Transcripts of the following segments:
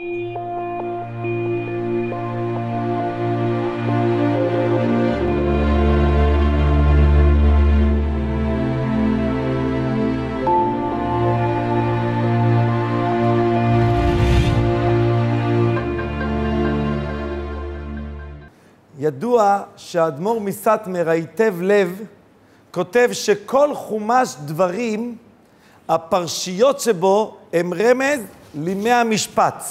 ידוע שהאדמו"ר מסאטמר היטב לב כותב שכל חומש דברים, הפרשיות שבו הם רמז לימי המשפט.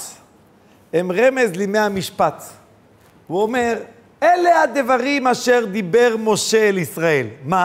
הם רמז לימי המשפט. הוא אומר, אלה הדברים אשר דיבר משה אל ישראל. מה?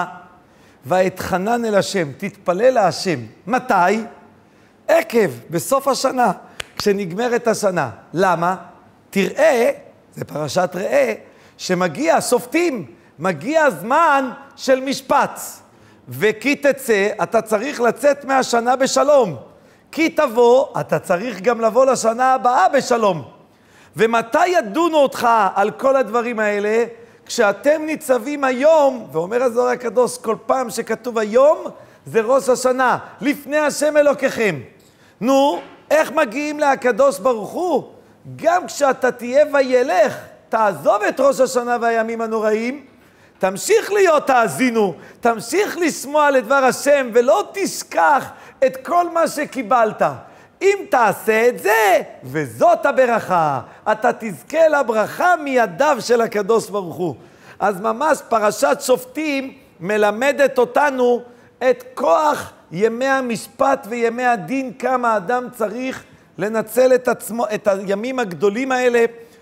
ואתחנן אל השם, תתפלל להשם. מתי? עקב, בסוף השנה, כשנגמרת השנה. למה? תראה, זה פרשת ראה, שמגיע, שופטים, מגיע הזמן של משפט. וכי תצא, אתה צריך לצאת מהשנה בשלום. כי תבוא, אתה צריך גם לבוא לשנה הבאה בשלום. ומתי ידונו אותך על כל הדברים האלה? כשאתם ניצבים היום, ואומר הזוהר הקדוש, כל פעם שכתוב היום, זה ראש השנה, לפני השם אלוקיכם. נו, איך מגיעים לקדוש ברוך הוא? גם כשאתה תהיה וילך, תעזוב את ראש השנה והימים הנוראים, תמשיך להיות תאזינו, תמשיך לשמוע לדבר השם, ולא תשכח את כל מה שקיבלת. אם תעשה את זה, וזאת הברכה, אתה תזכה לברכה מידיו של הקדוש ברוך הוא. אז ממש פרשת שופטים מלמדת אותנו את כוח ימי המשפט וימי הדין, כמה אדם צריך לנצל את עצמו, את הימים הגדולים האלה,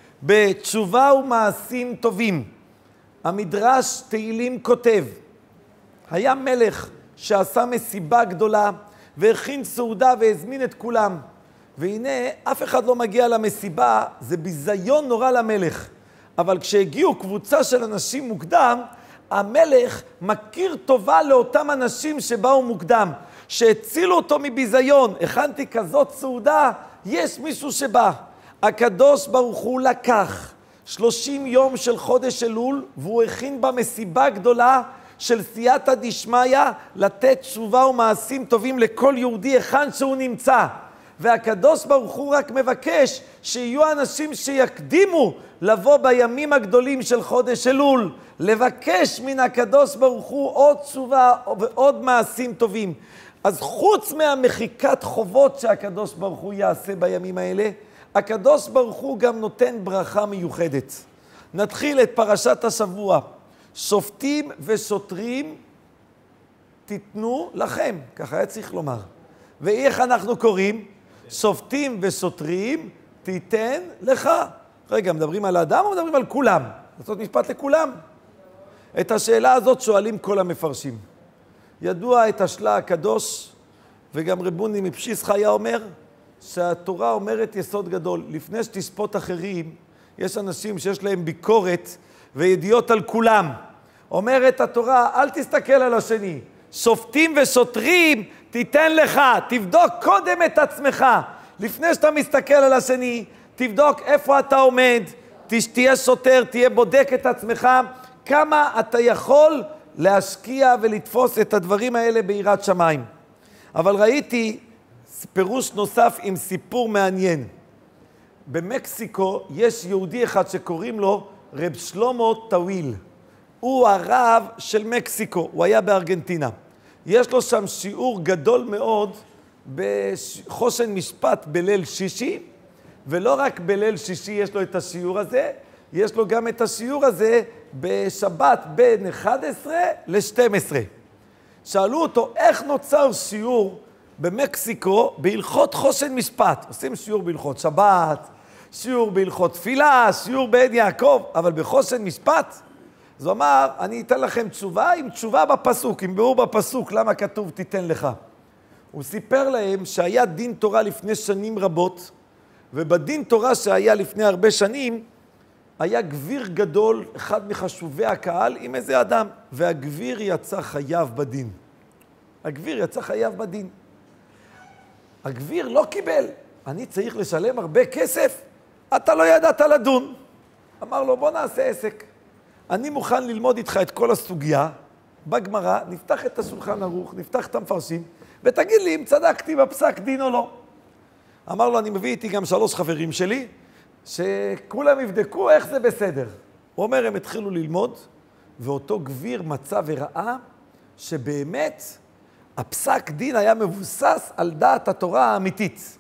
בתשובה ומעשים טובים. המדרש תהילים כותב, היה מלך שעשה מסיבה גדולה והכין סעודה והזמין את כולם. והנה אף אחד לא מגיע למסיבה, זה ביזיון נורא למלך. אבל כשהגיעו קבוצה של אנשים מוקדם, המלך מכיר טובה לאותם אנשים שבאו מוקדם, שהצילו אותו מביזיון. הכנתי כזאת סעודה, יש מישהו שבא. הקדוש ברוך הוא לקח 30 יום של חודש אלול, והוא הכין במסיבה גדולה של סייעתא דשמיא, לתת תשובה ומעשים טובים לכל יהודי היכן שהוא נמצא. והקדוש ברוך הוא רק מבקש שיהיו אנשים שיקדימו לבוא בימים הגדולים של חודש אלול, לבקש מן הקדוש ברוך הוא עוד תשובה ועוד מעשים טובים. אז חוץ מהמחיקת חובות שהקדוש ברוך הוא יעשה בימים האלה, הקדוש ברוך הוא גם נותן ברכה מיוחדת. נתחיל את פרשת השבוע. שופטים ושוטרים תיתנו לכם, ככה היה צריך לומר. ואיך אנחנו קוראים? שופטים ושוטרים תיתן לך. רגע, מדברים על האדם או מדברים על כולם? לעשות משפט לכולם. את השאלה הזאת שואלים כל המפרשים. ידוע את השלה הקדוש, וגם רבוני מפשיס חיה אומר, שהתורה אומרת יסוד גדול. לפני שתשפוט אחרים, יש אנשים שיש להם ביקורת וידיעות על כולם. אומרת התורה, אל תסתכל על השני. שופטים ושוטרים תיתן לך, תבדוק קודם את עצמך. לפני שאתה מסתכל על השני, תבדוק איפה אתה עומד, תהיה שוטר, תהיה בודק את עצמך, כמה אתה יכול להשקיע ולתפוס את הדברים האלה ביראת שמיים. אבל ראיתי פירוש נוסף עם סיפור מעניין. במקסיקו יש יהודי אחד שקוראים לו רב שלמה טוויל. הוא הרב של מקסיקו, הוא היה בארגנטינה. יש לו שם שיעור גדול מאוד בחושן משפט בליל שישי, ולא רק בליל שישי יש לו את השיעור הזה, יש לו גם את השיעור הזה בשבת בין 11 ל-12. שאלו אותו איך נוצר שיעור במקסיקו בהלכות חושן משפט. עושים שיעור בהלכות שבת, שיעור בהלכות תפילה, שיעור בעין יעקב, אבל בחושן משפט? אז הוא אמר, אני אתן לכם תשובה עם תשובה בפסוק, עם ביאור בפסוק, למה כתוב תיתן לך. הוא סיפר להם שהיה דין תורה לפני שנים רבות, ובדין תורה שהיה לפני הרבה שנים, היה גביר גדול, אחד מחשובי הקהל, עם איזה אדם, והגביר יצא חייב בדין. הגביר יצא חייב בדין. הגביר לא קיבל, אני צריך לשלם הרבה כסף, אתה לא ידעת לדון. אמר לו, בוא נעשה עסק. אני מוכן ללמוד איתך את כל הסוגיה, בגמרא, נפתח את השולחן ערוך, נפתח את המפרשים, ותגיד לי אם צדקתי בפסק דין או לא. אמר לו, אני מביא איתי גם 3 חברים שלי, שכולם יבדקו איך זה בסדר. הוא אומר, הם התחילו ללמוד, ואותו גביר מצא וראה שבאמת הפסק דין היה מבוסס על דעת התורה האמיתית.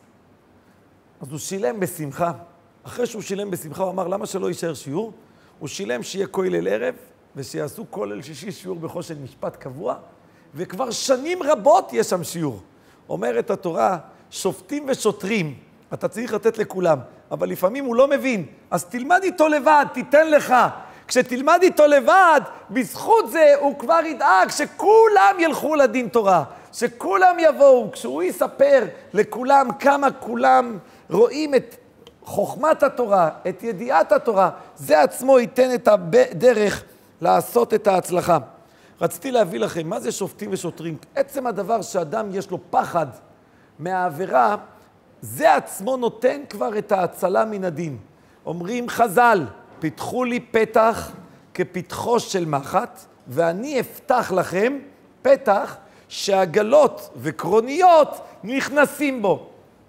אז הוא שילם בשמחה. אחרי שהוא שילם בשמחה, הוא אמר, למה שלא יישאר שיעור? הוא שילם שיהיה כולל ערב, ושיעשו כולל שישי שיעור בחושן משפט קבוע, וכבר שנים רבות יש שם שיעור. אומרת התורה, שופטים ושוטרים, אתה צריך לתת לכולם, אבל לפעמים הוא לא מבין, אז תלמד איתו לבד, תיתן לך. כשתלמד איתו לבד, בזכות זה הוא כבר ידאג שכולם ילכו לדין תורה, שכולם יבואו, כשהוא יספר לכולם כמה כולם רואים את חוכמת התורה, את ידיעת התורה, זה עצמו ייתן את הדרך לעשות את ההצלחה. רציתי להביא לכם, מה זה שופטים ושוטרים? עצם הדבר שאדם יש לו פחד מהעבירה, זה עצמו נותן כבר את ההצלה מן הדין. אומרים חז"ל, פיתחו לי פתח כפתחו של מחט, ואני אפתח לכם פתח שעגלות וקרוניות נכנסים בו.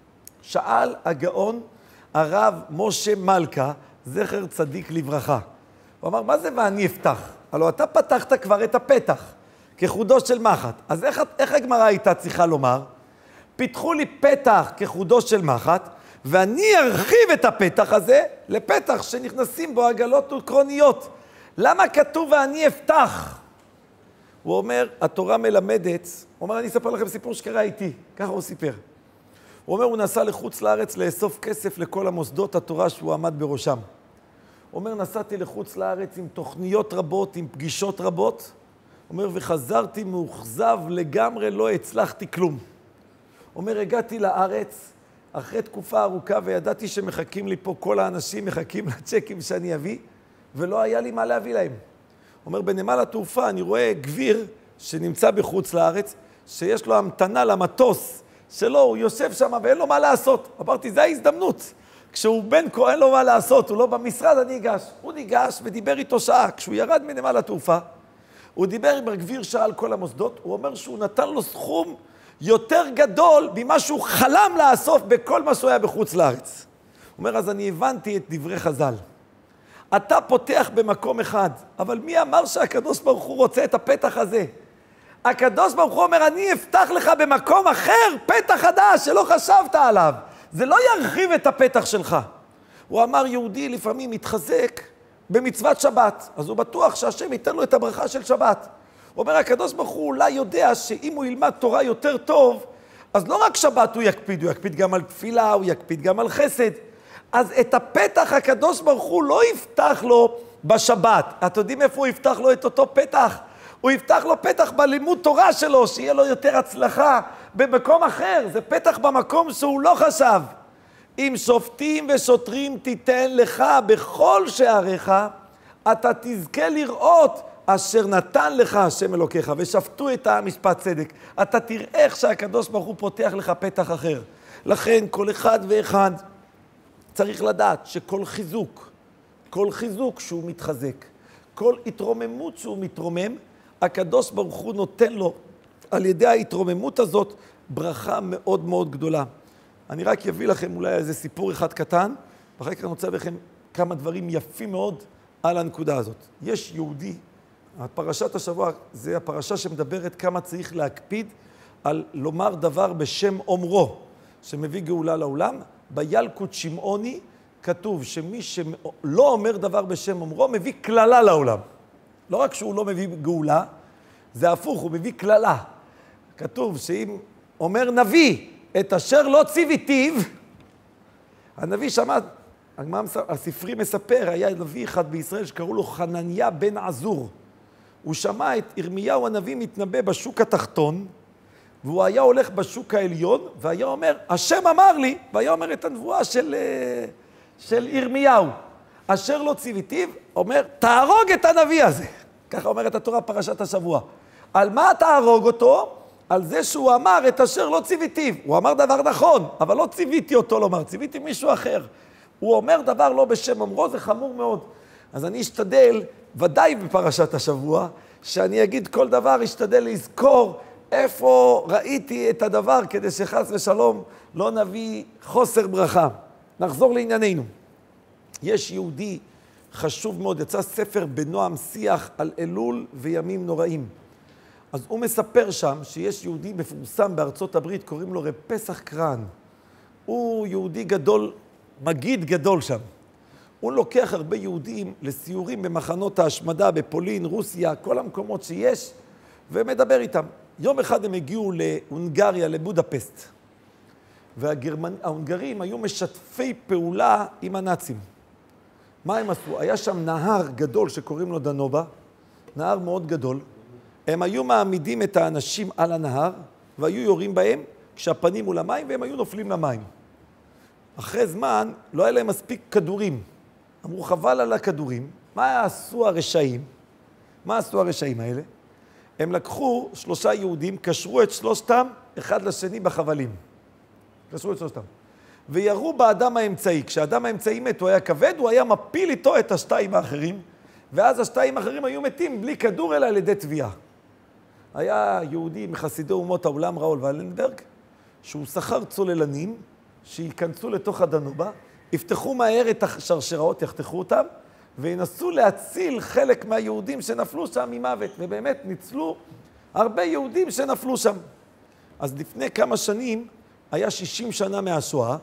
שאל הגאון הרב משה מלכה, זכר צדיק לברכה. הוא אמר, מה זה ואני אפתח? הלוא אתה פתחת כבר את הפתח כחודו של מחט. אז איך הגמרא הייתה צריכה לומר? פיתחו לי פתח כחודו של מחט, ואני ארחיב את הפתח הזה לפתח שנכנסים בו עגלות וקרוניות. למה כתוב ואני אפתח? הוא אומר, התורה מלמדת, הוא אומר, אני אספר לכם סיפור שקרה איתי, ככה הוא סיפר. הוא אומר, הוא נסע לחוץ לארץ לאסוף כסף לכל המוסדות התורה שהוא עמד בראשם. הוא אומר, נסעתי לחוץ לארץ עם תוכניות רבות, עם פגישות רבות. הוא אומר, וחזרתי מאוכזב לגמרי, לא הצלחתי כלום. הוא אומר, הגעתי לארץ אחרי תקופה ארוכה, וידעתי שמחכים לי פה כל האנשים, מחכים לצ'קים שאני אביא, ולא היה לי מה להביא להם. הוא אומר, בנמל התעופה אני רואה גביר שנמצא בחוץ לארץ, שיש לו המתנה למטוס שלו, הוא יושב שם ואין לו מה לעשות. אמרתי, זה ההזדמנות. כשהוא בן כה אין לו מה לעשות, הוא לא במשרד, אני ניגש. הוא ניגש ודיבר איתו שעה. כשהוא ירד מנמל התעופה, הוא דיבר עם הגביר שעה על כל המוסדות, הוא אומר שהוא נתן לו סכום יותר גדול ממה שהוא חלם לאסוף בכל מה שהוא היה בחוץ לארץ. הוא אומר, אז אני הבנתי את דברי חז"ל. אתה פותח במקום אחד, אבל מי אמר שהקדוש ברוך הוא רוצה את הפתח הזה? הקדוש ברוך הוא אומר, אני אפתח לך במקום אחר, פתח חדש שלא חשבת עליו. זה לא ירחיב את הפתח שלך. הוא אמר, יהודי לפעמים מתחזק במצוות שבת, אז הוא בטוח שהשם ייתן לו את הברכה של שבת. הוא אומר, הקדוש ברוך הוא אולי יודע שאם הוא ילמד תורה יותר טוב, אז לא רק שבת הוא יקפיד גם על תפילה, הוא יקפיד גם על חסד. אז את הפתח הקדוש ברוך הוא לא יפתח לו בשבת. אתם יודעים איפה הוא יפתח לו את אותו פתח? הוא יפתח לו פתח בלימוד תורה שלו, שיהיה לו יותר הצלחה במקום אחר. זה פתח במקום שהוא לא חשב. אם שופטים ושוטרים תיתן לך בכל שעריך, אתה תזכה לראות אשר נתן לך השם אלוקיך, ושפטו את המשפט צדק. אתה תראה איך שהקדוש ברוך הוא פותח לך פתח אחר. לכן כל אחד ואחד צריך לדעת שכל חיזוק שהוא מתחזק, כל התרוממות שהוא מתרומם, הקדוש ברוך הוא נותן לו על ידי ההתרוממות הזאת ברכה מאוד מאוד גדולה. אני רק אביא לכם אולי איזה סיפור אחד קטן, ואחר כך אני רוצה לכם כמה דברים יפים מאוד על הנקודה הזאת. יש יהודי, הפרשת השבוע זה הפרשה שמדברת כמה צריך להקפיד על לומר דבר בשם אומרו, שמביא גאולה לעולם. בילקוט שמעוני כתוב שמי שלא אומר דבר בשם אומרו מביא כללה לעולם. לא רק שהוא לא מביא גאולה, זה הפוך, הוא מביא כללה. כתוב שאם אומר נביא את אשר לא ציוויתיו, הנביא שמע, הספרי מספר, היה נביא אחד בישראל שקראו לו חנניה בן עזור. הוא שמע את ירמיהו הנביא מתנבא בשוק התחתון, והוא היה הולך בשוק העליון, והיה אומר, השם אמר לי, והיה אומר את הנבואה של ירמיהו. אשר לא ציוויתיו, אומר, תהרוג את הנביא הזה. ככה אומרת התורה פרשת השבוע. על מה תהרוג אותו? על זה שהוא אמר את אשר לא ציוויתיו. הוא אמר דבר נכון, אבל לא ציוויתי אותו לומר, ציוויתי מישהו אחר. הוא אומר דבר לא בשם אומרו, זה חמור מאוד. אז אני אשתדל, ודאי בפרשת השבוע, שאני אגיד כל דבר, אשתדל לזכור איפה ראיתי את הדבר, כדי שחס ושלום לא נביא חוסר ברכה. נחזור לענייננו. יש יהודי חשוב מאוד, יצא ספר בנועם שיח על אלול וימים נוראים. אז הוא מספר שם שיש יהודי מפורסם בארצות הברית, קוראים לו רב פסח קרן. הוא יהודי גדול, מגיד גדול שם. הוא לוקח הרבה יהודים לסיורים במחנות ההשמדה, בפולין, רוסיה, כל המקומות שיש, ומדבר איתם. יום אחד הם הגיעו להונגריה, לבודפסט. וההונגרים היו משתפי פעולה עם הנאצים. מה הם עשו? היה שם נהר גדול שקוראים לו דנובה, נהר מאוד גדול. הם היו מעמידים את האנשים על הנהר, והיו יורים בהם כשהפנים מול המים, והם היו נופלים למים. אחרי זמן לא היה להם מספיק כדורים. אמרו, חבל על הכדורים. מה עשו הרשעים? מה עשו הרשעים האלה? הם לקחו 3 יהודים, קשרו את 3 אחד לשני בחבלים. קשרו את 3. וירו באדם האמצעי. כשהאדם האמצעי מת, הוא היה כבד, הוא היה מפיל איתו את 2 האחרים, ואז 2 האחרים היו מתים בלי כדור אלא על ידי תביעה. היה יהודי מחסידי אומות העולם, ראול ולנברג, שהוא שכר צוללנים, שייכנסו לתוך הדנובה, יפתחו מהר את השרשראות, יחתכו אותם, וינסו להציל חלק מהיהודים שנפלו שם ממוות, ובאמת ניצלו הרבה יהודים שנפלו שם. אז לפני כמה שנים, היה 60 שנה מהשואה,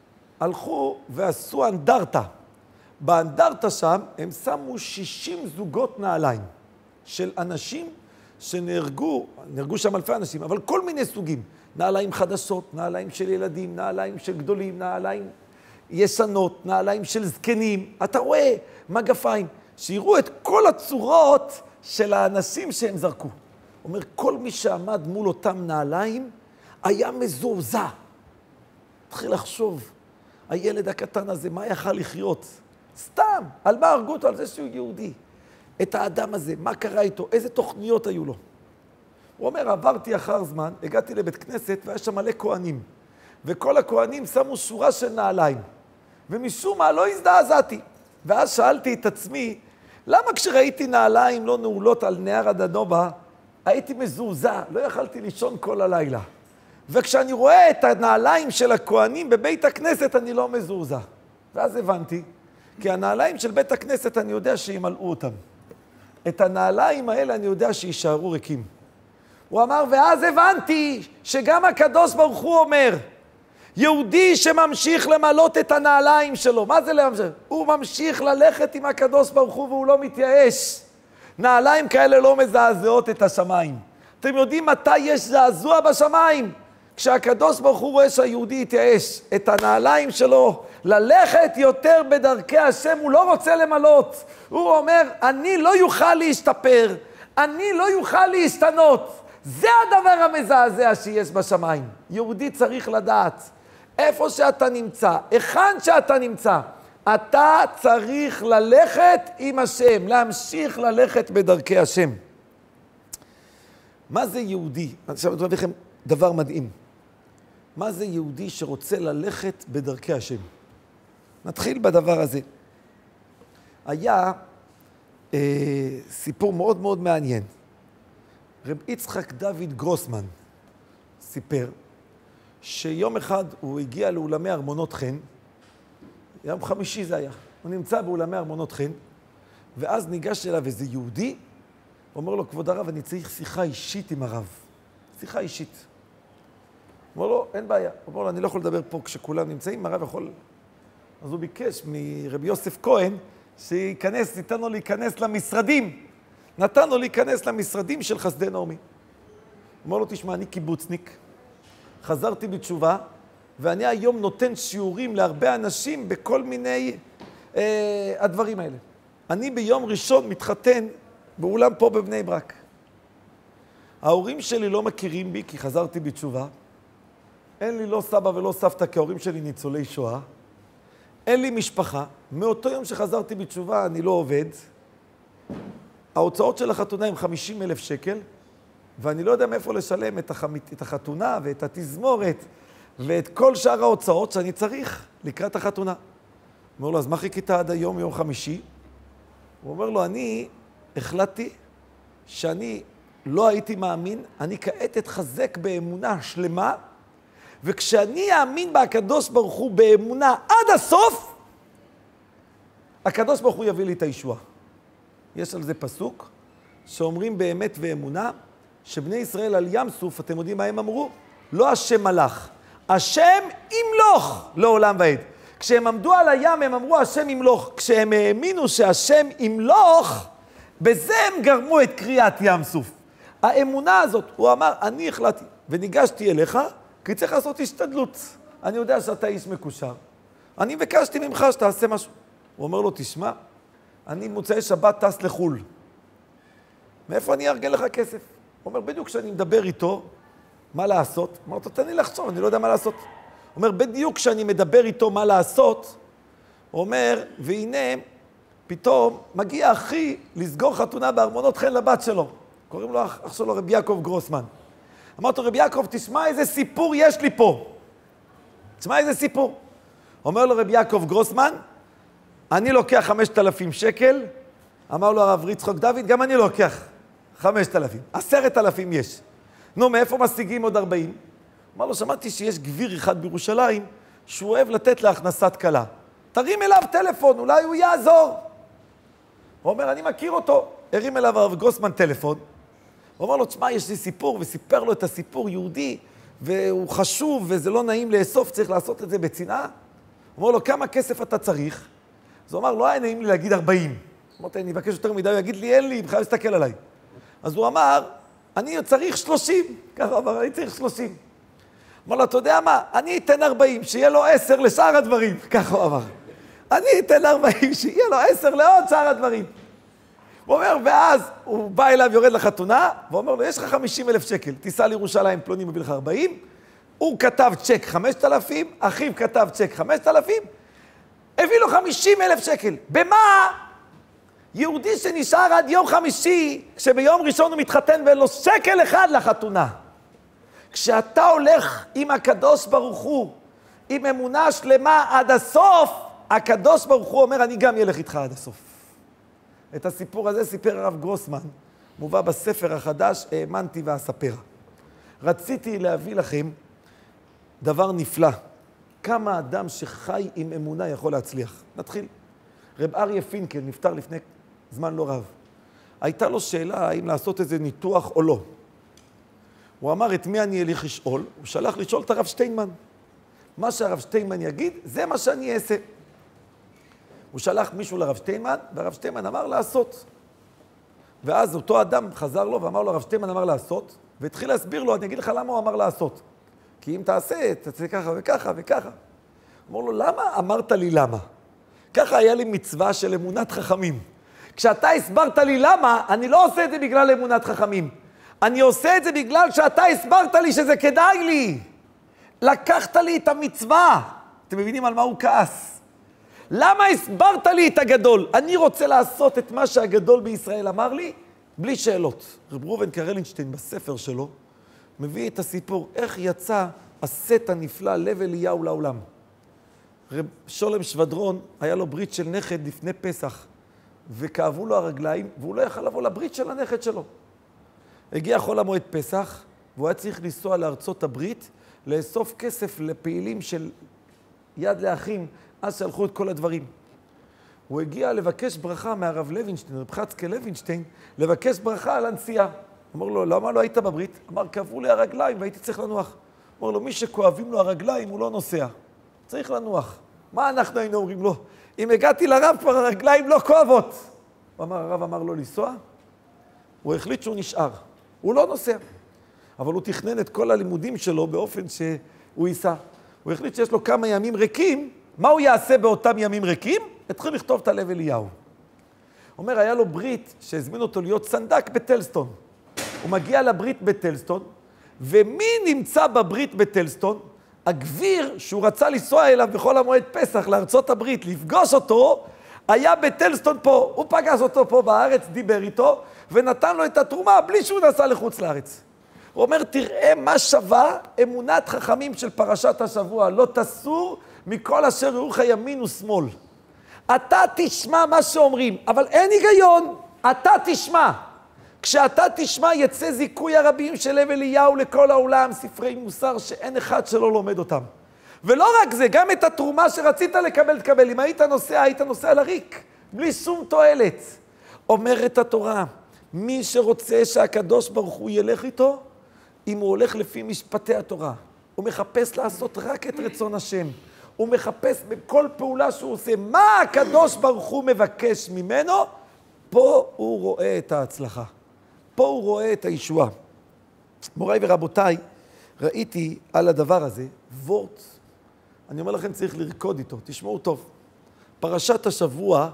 הלכו ועשו אנדרטה. באנדרטה שם הם שמו 60 זוגות נעליים של אנשים שנהרגו, נהרגו שם אלפי אנשים, אבל כל מיני סוגים. נעליים חדשות, נעליים של ילדים, נעליים של גדולים, נעליים ישנות, נעליים של זקנים. אתה רואה, מגפיים, שיראו את כל הצורות של האנשים שהם זרקו. אומר, כל מי שעמד מול אותם נעליים היה מזועזע. התחיל לחשוב, הילד הקטן הזה, מה יכל לחיות? סתם, על מה הרגו אותו? על זה שהוא יהודי. את האדם הזה, מה קרה איתו? איזה תוכניות היו לו? הוא אומר, עברתי אחר זמן, הגעתי לבית כנסת והיה שם מלא כהנים. וכל הכהנים שמו שורה של נעליים. ומשום מה לא הזדעזעתי. ואז שאלתי את עצמי, למה כשראיתי נעליים לא נעולות על נהר הדנובה, הייתי מזועזע, לא יכלתי לישון כל הלילה. וכשאני רואה את הנעליים של הכהנים בבית הכנסת, אני לא מזועזע. ואז הבנתי, כי הנעליים של בית הכנסת אני יודע שימלאו אותם. את הנעליים האלה אני יודע שישארו ריקים. הוא אמר, ואז הבנתי שגם הקדוש ברוך הוא אומר, יהודי שממשיך למלות את הנעליים שלו, מה זה להמשיך? הוא ממשיך ללכת עם הקדוש ברוך הוא והוא לא מתייאש. נעליים כאלה לא מזעזעות את השמיים. אתם יודעים מתי יש זעזוע בשמיים? כשהקדוש ברוך הוא רואה שהיהודי יתייאש, את הנעליים שלו, ללכת יותר בדרכי השם, הוא לא רוצה למלות. הוא אומר, אני לא יוכל להשתפר, אני לא יוכל להשתנות. זה הדבר המזעזע שיש בשמיים. יהודי צריך לדעת, איפה שאתה נמצא, היכן שאתה נמצא, אתה צריך ללכת עם השם, להמשיך ללכת בדרכי השם. מה זה יהודי? עכשיו אני אומר לכם דבר מדהים. מה זה יהודי שרוצה ללכת בדרכי השם? נתחיל בדבר הזה. היה סיפור מאוד מאוד מעניין. רב יצחק דוד גרוסמן סיפר שיום אחד הוא הגיע לאולמי ארמונות חן, יום חמישי זה היה, הוא נמצא באולמי ארמונות חן, ואז ניגש אליו איזה יהודי, הוא אומר לו, כבוד הרב, אני צריך שיחה אישית עם הרב. שיחה אישית. הוא אומר לו, אין בעיה. הוא אומר לו, אני לא יכול לדבר פה כשכולם נמצאים, הרב יכול... אז הוא ביקש מרבי יוסף כהן, שייכנס, ניתן לו להיכנס למשרדים. נתן לו להיכנס למשרדים של חסדי נעמי. הוא אומר לו, תשמע, אני קיבוצניק, חזרתי בתשובה, ואני היום נותן שיעורים להרבה אנשים בכל מיני הדברים האלה. אני ביום ראשון מתחתן באולם פה בבני ברק. ההורים שלי לא מכירים בי כי חזרתי בתשובה. אין לי לא סבא ולא סבתא כי ההורים שלי ניצולי שואה. אין לי משפחה. מאותו יום שחזרתי בתשובה אני לא עובד. ההוצאות של החתונה הם 50,000 שקל, ואני לא יודע מאיפה לשלם את החתונה ואת התזמורת ואת כל שאר ההוצאות שאני צריך לקראת החתונה. הוא אומר לו, אז מה חיכית עד היום, יום חמישי? הוא אומר לו, אני החלטתי שאני לא הייתי מאמין, אני כעת אתחזק באמונה שלמה, וכשאני אאמין בהקדוש ברוך הוא באמונה עד הסוף, הקדוש ברוך הוא יביא לי את הישועה. יש על זה פסוק שאומרים באמת ואמונה, שבני ישראל על ים סוף, אתם יודעים מה הם אמרו? לא השם מלך, השם ימלוך לעולם ועד. כשהם עמדו על הים הם אמרו השם ימלוך. כשהם האמינו שהשם ימלוך, בזה הם גרמו את קריאת ים סוף. האמונה הזאת, הוא אמר, אני החלטתי וניגשתי אליך, כי צריך לעשות השתדלות. אני יודע שאתה איש מקושר. אני ביקשתי ממך שתעשה משהו. הוא אומר לו, תשמע, אני מוצאי שבת טס לחול. מאיפה אני אארגן לך כסף? הוא אומר, בדיוק כשאני מדבר איתו, מה לעשות? הוא אומר, תן לי לחשוב, אני לא יודע מה לעשות. הוא אומר, בדיוק כשאני מדבר איתו מה לעשות, הוא אומר, והנה, פתאום מגיע אחי לסגור חתונה בארמונות חן לבת שלו. קוראים לו אח שלו רבי יעקב גרוסמן. אמרתי לו, רבי יעקב, תשמע איזה סיפור יש לי פה. תשמע איזה סיפור. אומר לו רבי יעקב גרוסמן, אני לוקח 5,000 שקל. אמר לו הרב יצחק דוד, גם אני לוקח 5,000. 10,000 יש. נו, מאיפה משיגים עוד 40? אמר לו, שמעתי שיש גביר אחד בירושלים, שהוא אוהב לתת להכנסת קלה. תרים אליו טלפון, אולי הוא יעזור. הוא אומר, אני מכיר אותו. הרים אליו הרב גרוסמן טלפון. הוא אומר לו, תשמע, יש לי סיפור, וסיפר לו את הסיפור יהודי, והוא חשוב, וזה לא נעים לאסוף, צריך לעשות את זה בצנעה. הוא אומר לו, כמה כסף אתה צריך? אז הוא אמר, לא היה נעים לי להגיד 40. אמרתי, אני אבקש יותר מדי, הוא יגיד לי, אין לי, בכלל להסתכל עליי. אז הוא אמר, אני צריך 30. ככה הוא אמר, אני צריך 30. אמר לו, אתה יודע מה? אני אתן 40, שיהיה לו 10 לשאר הדברים. ככה הוא אמר. אני אתן 40, שיהיה לו 10 לעוד שאר הדברים. הוא אומר, ואז הוא בא אליו, יורד לחתונה, והוא אומר לו, יש לך 50,000 שקל, תיסע לירושלים, פלוני מביא לך 40. הוא כתב צ'ק 5,000, אחיו כתב צ'ק 5,000, הביא לו 50,000 שקל. במה? יהודי שנשאר עד יום חמישי, כשביום ראשון הוא מתחתן ואין לו שקל אחד לחתונה. כשאתה הולך עם הקדוש ברוך הוא, עם אמונה שלמה עד הסוף, הקדוש ברוך הוא אומר, אני גם ילך איתך עד הסוף. את הסיפור הזה סיפר הרב גרוסמן, מובא בספר החדש, האמנתי ואספר. רציתי להביא לכם דבר נפלא. כמה אדם שחי עם אמונה יכול להצליח. נתחיל. רב אריה פינקל נפטר לפני זמן לא רב. הייתה לו שאלה האם לעשות איזה ניתוח או לא. הוא אמר, את מי אני אלך לשאול? הוא שלח לשאול את הרב שטיינמן. מה שהרב שטיינמן יגיד, זה מה שאני אעשה. הוא שלח מישהו לרב שטיינמן, והרב שטיינמן אמר לעשות. ואז אותו אדם חזר לו ואמר לו, הרב שטיינמן אמר לעשות, והתחיל להסביר לו, אני אגיד לך למה הוא אמר לעשות. כי אם תעשה ככה וככה וככה. אמר לו, למה אמרת לי למה? ככה היה לי מצווה של אמונת חכמים. כשאתה הסברת לי למה, אני לא עושה את זה בגלל אמונת חכמים. אני עושה את זה בגלל שאתה הסברת לי שזה כדאי לי. לקחת לי את המצווה. אתם מבינים על מה הוא כעס? למה הסברת לי את הגדול? אני רוצה לעשות את מה שהגדול בישראל אמר לי, בלי שאלות. רב ראובן קרלינשטיין בספר שלו, מביא את הסיפור, איך יצא הסט הנפלא לב אליהו לעולם. רב שולם שבדרון, היה לו ברית של נכד לפני פסח, וכאבו לו הרגליים, והוא לא יכל לבוא לברית של הנכד שלו. הגיע חול המועד פסח, והוא היה צריך לנסוע לארצות הברית, לאסוף כסף לפעילים של יד לאחים, אז שלחו את כל הדברים. הוא הגיע לבקש ברכה מהרב לוינשטיין, רב חצקה לוינשטיין, לבקש ברכה על הנסיעה. אמר לו, למה לא היית בברית? אמר, כאבו לי הרגליים והייתי צריך לנוח. אמר לו, מי שכואבים לו הרגליים הוא לא נוסע. צריך לנוח. מה אנחנו היינו אומרים לו? אם הגעתי לרב כבר הרגליים לא כואבות. הרב אמר לו לנסוע, הוא החליט שהוא נשאר. הוא לא נוסע. אבל הוא תכנן את כל הלימודים שלו באופן שהוא ייסע. הוא החליט שיש לו כמה ימים ריקים. מה הוא יעשה באותם ימים ריקים? התחיל לכתוב את הלב אליהו. אומר, היה לו ברית שהזמין אותו להיות סנדק בטלסטון. הוא מגיע לברית בטלסטון, ומי נמצא בברית בטלסטון? הגביר שהוא רצה לנסוע אליו בכל המועד פסח לארצות הברית, לפגוש אותו, היה בטלסטון פה. הוא פגש אותו פה בארץ, דיבר איתו, ונתן לו את התרומה בלי שהוא נסע לחוץ לארץ. הוא אומר, תראה מה שווה אמונת חכמים של פרשת השבוע, לא תסור מכל אשר יראוך ימין ושמאל. אתה תשמע מה שאומרים, אבל אין היגיון, אתה תשמע. כשאתה תשמע יצא זיכוי הרבים של לב אליהו לכל העולם, ספרי מוסר שאין אחד שלא לומד אותם. ולא רק זה, גם את התרומה שרצית לקבל, תקבל. אם היית נוסע לריק, בלי שום תועלת. אומרת התורה, מי שרוצה שהקדוש ברוך הוא ילך איתו, אם הוא הולך לפי משפטי התורה, הוא מחפש לעשות רק את רצון השם. הוא מחפש בכל פעולה שהוא עושה, מה הקדוש ברוך הוא מבקש ממנו, פה הוא רואה את ההצלחה. פה הוא רואה את הישועה. מוריי ורבותיי, ראיתי על הדבר הזה, וורט, אני אומר לכם צריך לרקוד איתו, תשמעו טוב. פרשת השבוע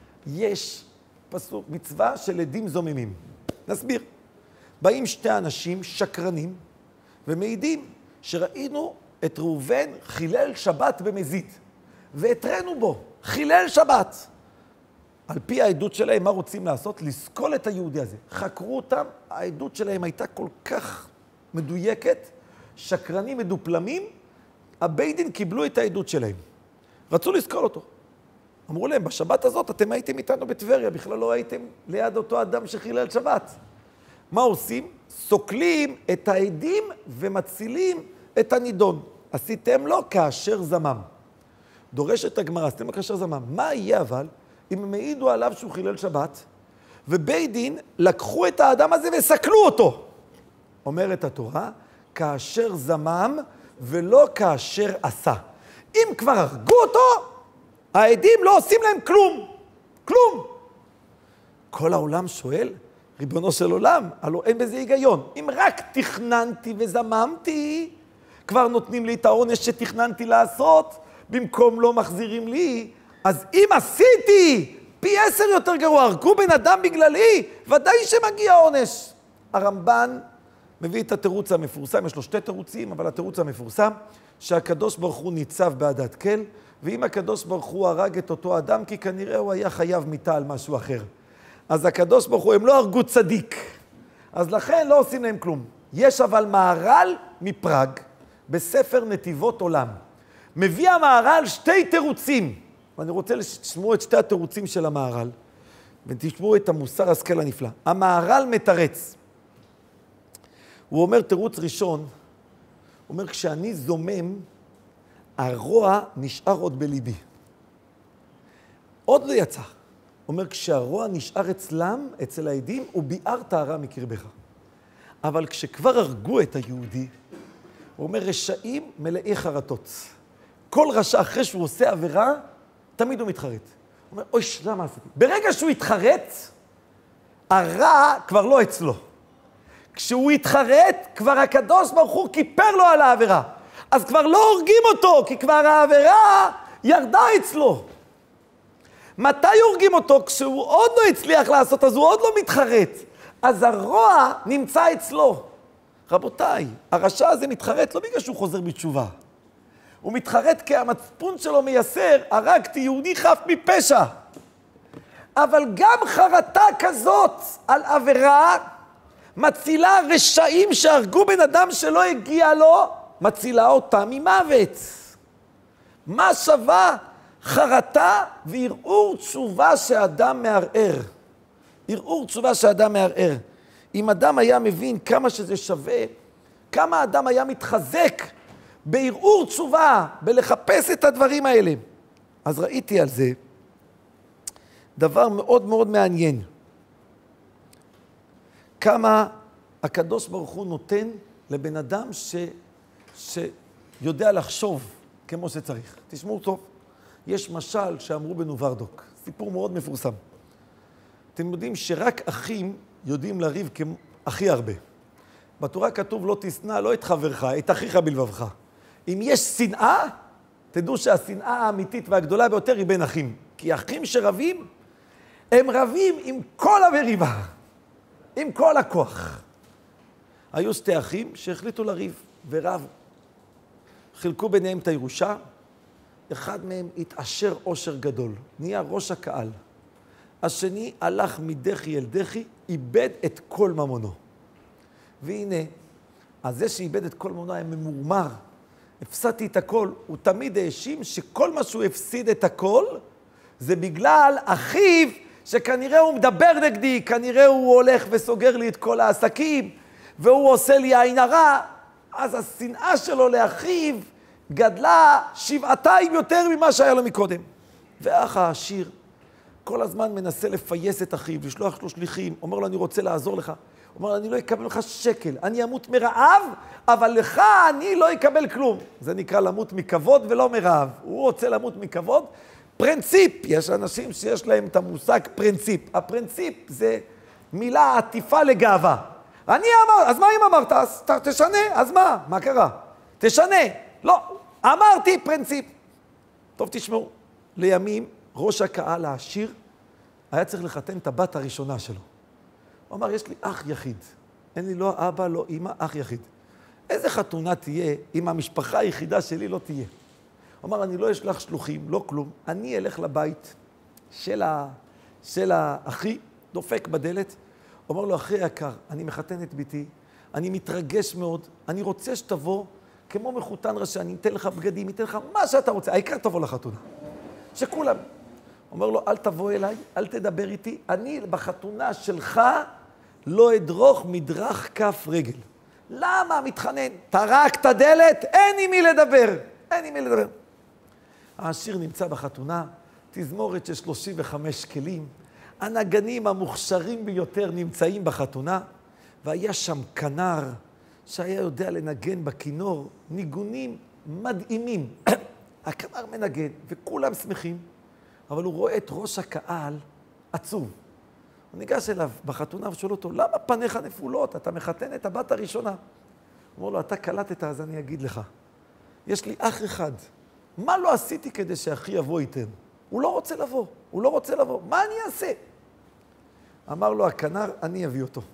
יש פסוק, מצווה של עדים זוממים. נסביר. באים שתי אנשים שקרנים ומעידים שראינו את ראובן חילל שבת במזיד, והתרנו בו, חילל שבת. על פי העדות שלהם, מה רוצים לעשות? לסקול את היהודי הזה. חקרו אותם, העדות שלהם הייתה כל כך מדויקת, שקרנים מדופלמים, הבית דין קיבלו את העדות שלהם. רצו לסקול אותו. אמרו להם, בשבת הזאת אתם הייתם איתנו בטבריה, בכלל לא הייתם ליד אותו אדם שחילל שבת. מה עושים? סוקלים את העדים ומצילים את הנידון. עשיתם לו כאשר זמם. דורשת הגמרא, עשיתם לו כאשר זמם. מה יהיה אבל אם הם העידו עליו שהוא חילל שבת, ובית דין לקחו את האדם הזה וסקלו אותו? אומרת התורה, כאשר זמם ולא כאשר עשה. אם כבר הרגו אותו, העדים לא עושים להם כלום. כלום. כל העולם שואל, ריבונו של עולם, הלוא אין בזה היגיון. אם רק תכננתי וזממתי, כבר נותנים לי את העונש שתכננתי לעשות, במקום לא מחזירים לי. אז אם עשיתי פי 10 יותר גרוע, הרגו בן אדם בגללי, ודאי שמגיע עונש. הרמב"ן מביא את התירוץ המפורסם, יש לו שתי תירוצים, אבל התירוץ המפורסם, שהקדוש ברוך הוא ניצב בעדת כל, ואם הקדוש ברוך הוא הרג את אותו אדם, כי כנראה הוא היה חייב מיתה על משהו אחר. אז הקדוש ברוך הוא, הם לא הרגו צדיק. אז לכן לא עושים להם כלום. יש אבל מהר"ל מפראג, בספר נתיבות עולם. מביא המהר"ל שתי תירוצים. ואני רוצה לשמוע את שתי התירוצים של המהר"ל, ותשמעו את המוסר השכל הנפלא. המהר"ל מתרץ. הוא אומר תירוץ ראשון, הוא אומר, כשאני זומם, הרוע נשאר עוד בליבי. עוד לא יצא. הוא אומר, כשהרוע נשאר אצלם, אצל העדים, הוא ביער טהרה מקרבך. אבל כשכבר הרגו את היהודי, הוא אומר, רשעים מלאי חרטות. כל רשע אחרי שהוא עושה עבירה, תמיד הוא מתחרט. הוא אומר, אוי, למה עשיתי? ברגע שהוא התחרט, הרע כבר לא אצלו. כשהוא התחרט, כבר הקדוש ברוך הוא כיפר לו על העבירה. אז כבר לא הורגים אותו, כי כבר העבירה ירדה אצלו. מתי הורגים אותו? כשהוא עוד לא הצליח לעשות, אז הוא עוד לא מתחרט. אז הרוע נמצא אצלו. רבותיי, הרשע הזה מתחרט לא בגלל שהוא חוזר בתשובה. הוא מתחרט כי המצפון שלו מייסר, הרגתי יהודי חף מפשע. אבל גם חרטה כזאת על עבירה, מצילה רשעים שהרגו בן אדם שלא הגיע לו, מצילה אותם ממוות. מה שווה חרטה וערעור תשובה שאדם מערער? ערעור תשובה שאדם מערער. אם אדם היה מבין כמה שזה שווה, כמה אדם היה מתחזק בערעור תשובה, בלחפש את הדברים האלה. אז ראיתי על זה דבר מאוד מאוד מעניין. כמה הקדוש ברוך הוא נותן לבן אדם שיודע לחשוב כמו שצריך. תשמעו טוב, יש משל שאמרו בנוברדוק, סיפור מאוד מפורסם. אתם יודעים שרק אחים יודעים לריב הכי הרבה. בתורה כתוב לא תשנא לא את חברך, את אחיך בלבבך. אם יש שנאה, תדעו שהשנאה האמיתית והגדולה ביותר היא בין אחים. כי אחים שרבים, הם רבים עם כל המריבה, עם כל הכוח. היו שתי אחים שהחליטו לריב ורב. חילקו ביניהם את הירושה, אחד מהם התעשר עושר גדול, נהיה ראש הקהל. השני הלך מדחי אל דחי, איבד את כל ממונו. והנה, אז זה שאיבד את כל ממונו היה ממורמר, הפסדתי את הכל, הוא תמיד האשים שכל מה שהוא הפסיד את הכל, זה בגלל אחיו שכנראה הוא מדבר נגדי, כנראה הוא הולך וסוגר לי את כל העסקים, והוא עושה לי עין הרע, אז השנאה שלו לאחיו גדלה 7 יותר ממה שהיה לו מקודם. ואח העשיר כל הזמן מנסה לפייס את אחיו, לשלוח לו שליחים, אומר לו, אני רוצה לעזור לך. אומר לו, אני לא אקבל לך שקל, אני אמות מרעב, אבל לך אני לא אקבל כלום. זה נקרא למות מכבוד ולא מרעב. הוא רוצה למות מכבוד. פרינציפ, יש אנשים שיש להם את המושג פרינציפ. הפרינציפ זה מילה עטיפה לגאווה. אני אמר, אז מה אם אמרת? אז תשנה, אז מה? מה קרה? תשנה. לא, אמרתי פרינציפ. טוב, תשמעו, לימים ראש הקהל העשיר היה צריך לחתן את הבת הראשונה שלו. הוא אמר, יש לי אח יחיד. אין לי לא אבא, לא אמא, אח יחיד. איזה חתונה תהיה אם המשפחה היחידה שלי לא תהיה? הוא אמר, אני לא אשלח שלוחים, לא כלום. אני אלך לבית של האחי, דופק בדלת. הוא אומר לו, אחי יקר, אני מחתן את ביתי, אני מתרגש מאוד, אני רוצה שתבוא כמו מחותן ראשי, אני אתן לך בגדים, אתן לך מה שאתה רוצה, העיקר תבוא לחתונה. שכולם. אומר לו, אל תבוא אליי, אל תדבר איתי, אני בחתונה שלך לא אדרוך מדרך כף רגל. למה? מתחנן. טרק את הדלת, אין עם מי לדבר. אין עם מי לדבר. העשיר נמצא בחתונה, תזמורת של 35 כלים, הנגנים המוכשרים ביותר נמצאים בחתונה, והיה שם כנר שהיה יודע לנגן בכינור ניגונים מדהימים. הכנר מנגן וכולם שמחים, אבל הוא רואה את ראש הקהל עצוב. הוא ניגש אליו בחתונה ושואל אותו, למה פניך נפולות? אתה מחתן את הבת הראשונה. הוא אומר לו, אתה קלטת, אז אני אגיד לך. יש לי אח אחד. מה לא עשיתי כדי שאחי יבוא איתן? הוא לא רוצה לבוא, הוא לא רוצה לבוא. מה אני אעשה? אמר לו הכנר, אני אביא אותו.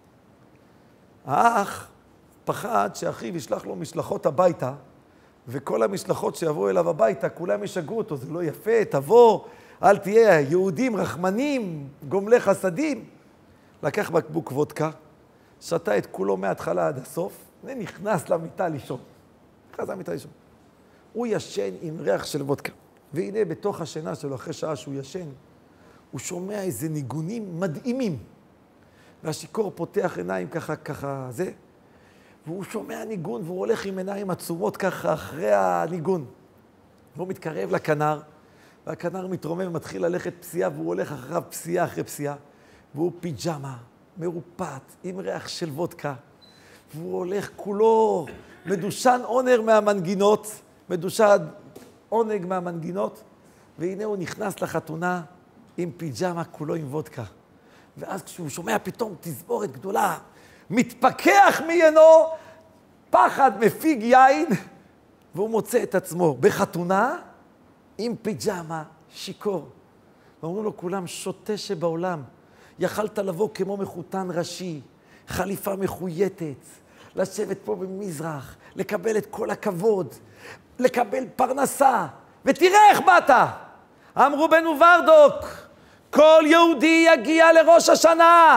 האח פחד שאחיו ישלח לו משלחות הביתה, וכל המשלחות שיבואו אליו הביתה, כולם ישגעו אותו, זה לא יפה, תבוא, אל תהיה יהודים רחמנים, גומלי חסדים. לקח בקבוק וודקה, שתה את כולו מההתחלה עד הסוף, ונכנס למיטה לישון. נכנס למיטה לישון. הוא ישן עם ריח של וודקה. והנה בתוך השינה שלו, אחרי שעה שהוא ישן, הוא שומע איזה ניגונים מדהימים. והשיקור פותח עיניים ככה זה, והוא שומע ניגון, והוא הולך עם עיניים עצומות ככה אחרי הניגון. והוא מתקרב לכנר, והכנר מתרומם ומתחיל ללכת פסיעה, והוא הולך אחריו פסיעה אחרי פסיעה, והוא פיג'מה, מרופט, עם ריח של וודקה, והוא הולך כולו מדושן עונג מהמנגינות, מדושן עונג מהמנגינות, והנה הוא נכנס לחתונה עם פיג'מה, כולו עם וודקה. ואז כשהוא שומע פתאום תזמורת גדולה, מתפכח מיינו, פחד מפיג יין, והוא מוצא את עצמו בחתונה עם פיג'מה, שיקור. ואומרים לו כולם, שוטה שבעולם, יכלת לבוא כמו מחותן ראשי, חליפה מחויטת, לשבת פה במזרח, לקבל את כל הכבוד, לקבל פרנסה, ותראה איך באת. אמרו בנו ורדוק, כל יהודי יגיע לראש השנה.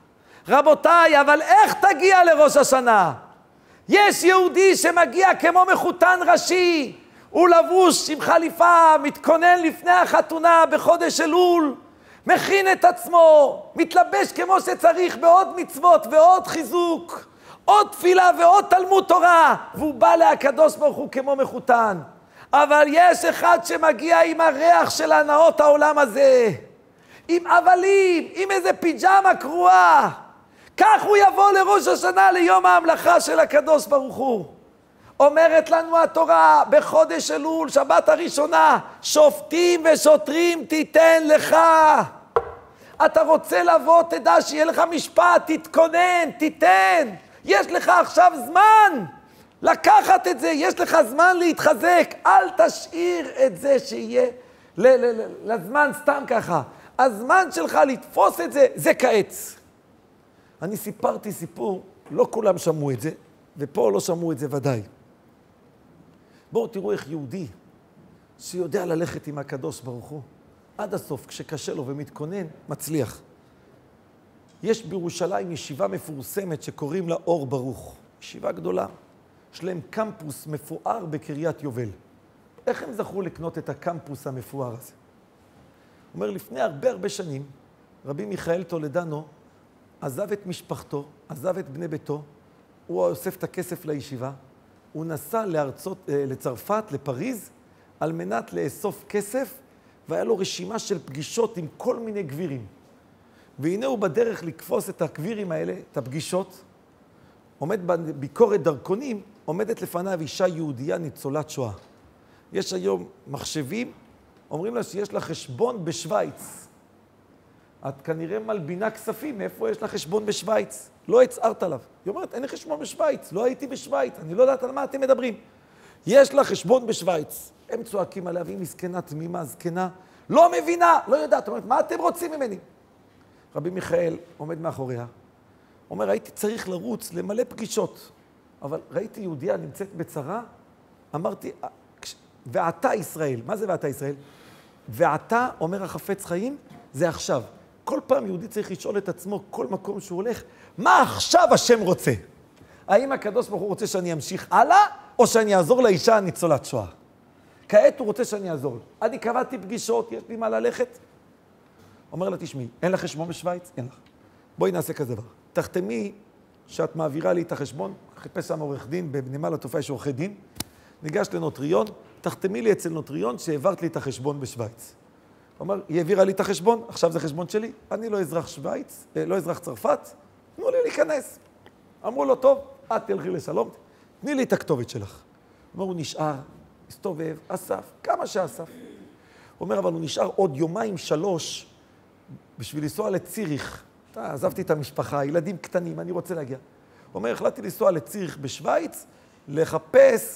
רבותיי, אבל איך תגיע לראש השנה? יש יהודי שמגיע כמו מחותן ראשי, הוא לבוש עם חליפה, מתכונן לפני החתונה בחודש אלול, מכין את עצמו, מתלבש כמו שצריך בעוד מצוות ועוד חיזוק, עוד תפילה ועוד תלמוד תורה, והוא בא להקדוש ברוך הוא כמו מחותן. אבל יש אחד שמגיע עם הריח של הנאות העולם הזה, עם אבלים, עם איזה פיג'מה קרועה. כך הוא יבוא לראש השנה ליום ההמלכה של הקדוש ברוך הוא. אומרת לנו התורה בחודש אלול, שבת הראשונה, שופטים ושוטרים תיתן לך. אתה רוצה לבוא, תדע שיהיה לך משפט, תתכונן, תיתן. יש לך עכשיו זמן לקחת את זה, יש לך זמן להתחזק. אל תשאיר את זה שיהיה לזמן סתם ככה. הזמן שלך לתפוס את זה, זה כעת. אני סיפרתי סיפור, לא כולם שמעו את זה, ופה לא שמעו את זה ודאי. בואו תראו איך יהודי שיודע ללכת עם הקדוש ברוך הוא, עד הסוף, כשקשה לו ומתכונן, מצליח. יש בירושלים ישיבה מפורסמת שקוראים לה אור ברוך. ישיבה גדולה. יש להם קמפוס מפואר בקריית יובל. איך הם זכו לקנות את הקמפוס המפואר הזה? הוא אומר, לפני הרבה שנים, רבי מיכאל טולדנו עזב את משפחתו, עזב את בני ביתו, הוא אוסף את הכסף לישיבה, הוא נסע לצרפת, לפריז, על מנת לאסוף כסף, והיה לו רשימה של פגישות עם כל מיני גבירים. והנה הוא בדרך לקפוס את הגבירים האלה, את הפגישות, עומד בביקורת דרכונים, עומדת לפניו אישה יהודייה ניצולת שואה. יש היום מחשבים, אומרים לה שיש לה חשבון בשוויץ. את כנראה מלבינה כספים, מאיפה יש לה חשבון בשוויץ? לא הצערת עליו. היא אומרת, אין לי חשבון בשוויץ, לא הייתי בשוויץ, אני לא יודעת על מה אתם מדברים. יש לה חשבון בשוויץ. הם צועקים עליה, והיא מסכנה, תמימה, זקנה, לא מבינה, לא יודעת. אומרת, מה אתם רוצים ממני? רבי מיכאל עומד מאחוריה, אומר, הייתי צריך לרוץ למלא פגישות, אבל ראיתי יהודיה נמצאת בצרה, אמרתי, ועתה ישראל, מה זה ועתה ישראל? ועתה, אומר החפץ חיים, זה עכשיו. כל פעם יהודי צריך לשאול את עצמו, כל מקום שהוא הולך, מה עכשיו השם רוצה? האם הקדוש ברוך הוא רוצה שאני אמשיך הלאה, או שאני אעזור לאישה הניצולת שואה? כעת הוא רוצה שאני אעזור. אני קבעתי פגישות, יש לי מה ללכת. אומר לה, תשמעי, אין לך חשבון בשוויץ? אין לך. בואי נעשה כזה דבר. תחתמי שאת מעבירה לי את החשבון, חיפש שם עורך דין, בנמל התעופה יש עורכי דין, ניגש לנוטריון, תחתמי לי אצל נוטריון שהעברת לי את החשבון בשוויץ. הוא אומר, היא העבירה לי את החשבון, עכשיו זה חשבון שלי, אני לא אזרח שוויץ, לא אזרח צרפת, תנו לי להיכנס. אמרו לו, טוב, את תלכי לשלום, תני לי את הכתובת שלך. הוא אומר, הוא נשאר, הסתובב, אסף, כמה שאסף. הוא אומר, אבל הוא נשאר עוד יומיים, 3, בשביל לנסוע לציריך. עזבתי את המשפחה, ילדים קטנים, אני רוצה להגיע. הוא אומר, החלטתי לנסוע לציריך בשוויץ, לחפש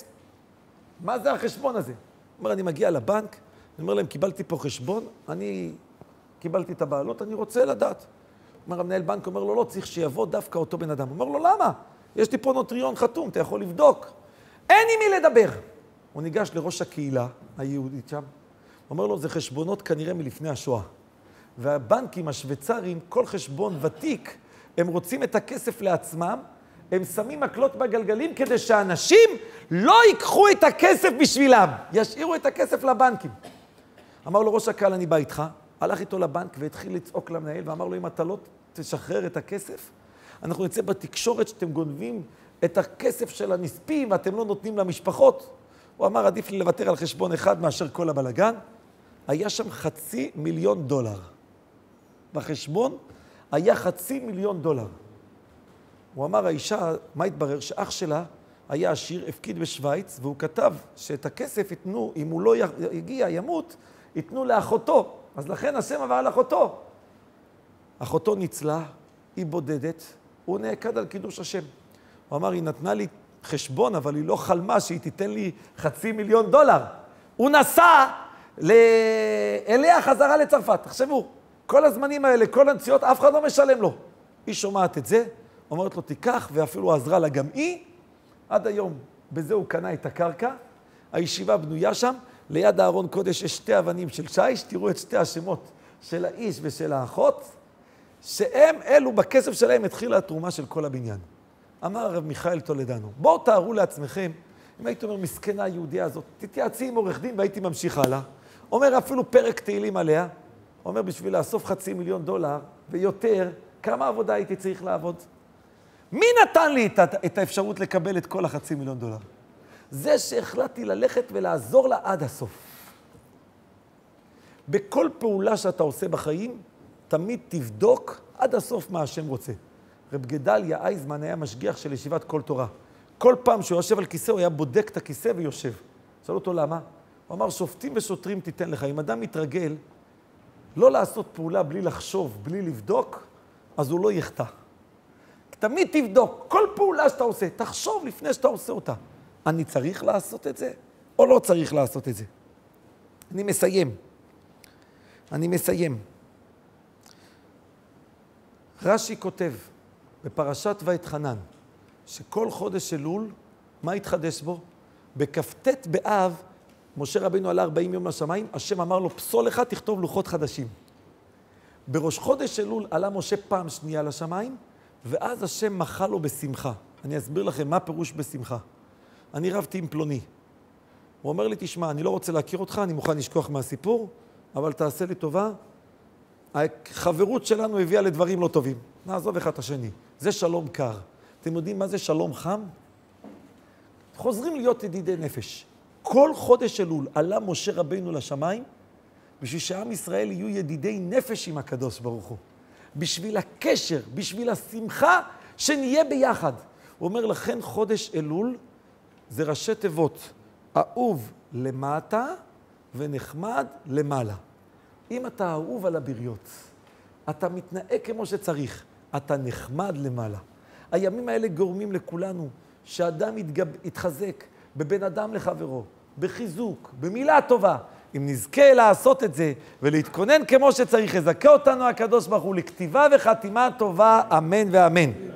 מה זה החשבון הזה. הוא אומר, אני מגיע לבנק, אני אומר להם, קיבלתי פה חשבון, אני קיבלתי את הבעלות, אני רוצה לדעת. הוא אומר, המנהל בנק אומר לו, לא, צריך שיבוא דווקא אותו בן אדם. הוא אומר לו, למה? יש לי פה נוטריון חתום, אתה יכול לבדוק. אין עם מי לדבר. הוא ניגש לראש הקהילה היהודית שם, הוא אומר לו, זה חשבונות כנראה מלפני השואה. והבנקים השוויצריים, כל חשבון ותיק, הם רוצים את הכסף לעצמם, הם שמים מקלות בגלגלים כדי שאנשים לא ייקחו את הכסף בשבילם, ישאירו את הכסף לבנקים. אמר לו, ראש הקהל, אני בא איתך, הלך איתו לבנק והתחיל לצעוק למנהל, ואמר לו, אם אתה לא תשחרר את הכסף, אנחנו נצא בתקשורת שאתם גונבים את הכסף של הנספים, ואתם לא נותנים למשפחות. הוא אמר, עדיף לי לוותר על חשבון אחד מאשר כל הבלגן. היה שם $500,000. בחשבון היה $500,000. הוא אמר, האישה, מה התברר? שאח שלה היה עשיר, הפקיד בשוויץ, והוא כתב שאת הכסף ייתנו, אם הוא לא יגיע, ימות, ייתנו לאחותו. אז לכן השם עבר לאחותו. אחותו ניצלה, היא בודדת, הוא נעקד על קידוש השם. הוא אמר, היא נתנה לי חשבון, אבל היא לא חלמה שהיא תיתן לי $500,000. הוא נסע אליה חזרה לצרפת. תחשבו, כל הזמנים האלה, כל הנסיעות, אף אחד לא משלם לו. היא שומעת את זה, אומרת לו, תיקח, ואפילו עזרה לה גם היא. עד היום, בזה הוא קנה את הקרקע. הישיבה בנויה שם, ליד הארון קודש יש 2 אבנים של שיש, תראו את 2 השמות של האיש ושל האחות, שהם אלו, בכסף שלהם התחילה התרומה של כל הבניין. אמר רב מיכאל טולדנו, בואו תארו לעצמכם, אם הייתי אומר, מסכנה היהודיה הזאת, תתייעצי עם עורך דין והייתי ממשיך הלאה. אומר אפילו פרק תהילים עליה, אומר בשביל לאסוף $500,000 ויותר, כמה עבודה הייתי צריך לעבוד? מי נתן לי את האפשרות לקבל את כל $500,000? זה שהחלטתי ללכת ולעזור לה עד הסוף. בכל פעולה שאתה עושה בחיים, תמיד תבדוק עד הסוף מה השם רוצה. רב גדליה אייזמן היה משגיח של ישיבת כל תורה. כל פעם שהוא יושב על כיסא, הוא היה בודק את הכיסא ויושב. שאל אותו למה? הוא אמר, שופטים ושוטרים תיתן לך. אם אדם מתרגל לא לעשות פעולה בלי לחשוב, בלי לבדוק, אז הוא לא יחטא. תמיד תבדוק, כל פעולה שאתה עושה, תחשוב לפני שאתה עושה אותה. אני צריך לעשות את זה, או לא צריך לעשות את זה? אני מסיים. רש"י כותב בפרשת ואתחנן, שכל חודש אלול, מה התחדש בו? בכ"ט באב, משה רבינו עלה 40 יום לשמיים, השם אמר לו, פסול לך, תכתוב לוחות חדשים. בראש חודש אלול עלה משה פעם שנייה לשמיים, ואז השם מחה לו בשמחה. אני אסביר לכם מה פירוש בשמחה. אני רבתי עם פלוני. הוא אומר לי, תשמע, אני לא רוצה להכיר אותך, אני מוכן לשכוח מהסיפור, אבל תעשה לי טובה, החברות שלנו הביאה לדברים לא טובים. נעזוב אחד את השני. זה שלום קר. אתם יודעים מה זה שלום חם? חוזרים להיות ידידי נפש. כל חודש אלול עלה משה רבינו לשמיים, בשביל שעם ישראל יהיו ידידי נפש עם הקדוש ברוך הוא. בשביל הקשר, בשביל השמחה, שנהיה ביחד. הוא אומר לכן חודש אלול, זה ראשי תיבות. אהוב למטה ונחמד למעלה. אם אתה אהוב על הבריות, אתה מתנהג כמו שצריך, אתה נחמד למעלה. הימים האלה גורמים לכולנו שאדם יתחזק בבין אדם לחברו, בחיזוק, במילה טובה. אם נזכה לעשות את זה ולהתכונן כמו שצריך, יזכה אותנו הקדוש ברוך הוא לכתיבה וחתימה טובה, אמן ואמן.